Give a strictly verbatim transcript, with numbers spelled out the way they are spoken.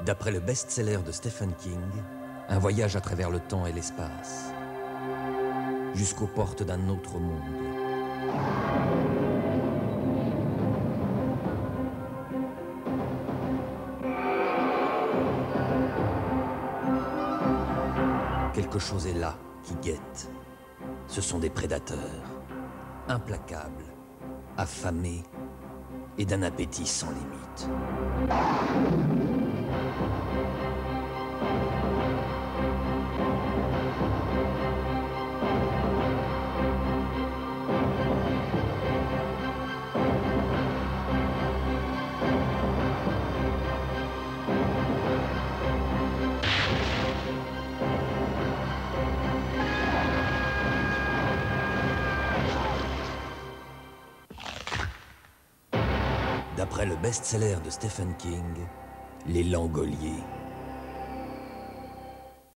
D'après le best-seller de Stephen King, un voyage à travers le temps et l'espace, jusqu'aux portes d'un autre monde. Quelque chose est là qui guette. Ce sont des prédateurs, implacables, affamés et d'un appétit sans limite. D'après le best-seller de Stephen King, Les Langoliers.